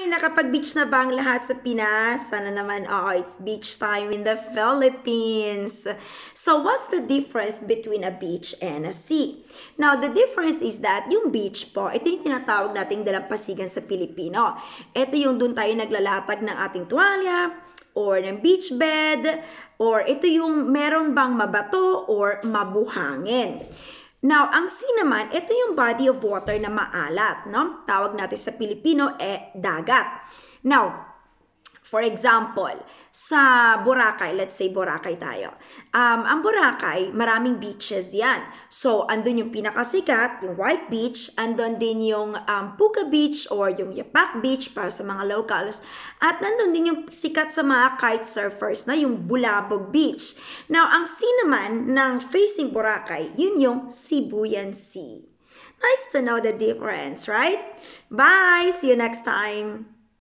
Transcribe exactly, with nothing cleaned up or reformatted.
Nakapag-beach na ba ang lahat sa Pinas? Sana naman, oh, it's beach time in the Philippines. So, what's the difference between a beach and a sea? Now, the difference is that yung beach po, ito yung tinatawag nating dalampasigan sa Pilipino. Ito yung dun tayo naglalatag ng ating tuwalya, or ng beach bed, or ito yung meron bang mabato or mabuhangin. Now, ang sea naman, ito yung body of water na maalat, no? Tawag natin sa Pilipino, eh, dagat. Now, for example, sa Boracay, let's say Boracay tayo. Um, ang Boracay, maraming beaches yan. So, andun yung pinakasikat, yung White Beach, andun din yung um, Puka Beach or yung Yapak Beach para sa mga locals. At nandun din yung sikat sa mga kite surfers na yung Bulabog Beach. Now, ang sea naman ng facing Boracay, yun yung Sibuyan Sea. Nice to know the difference, right? Bye! See you next time!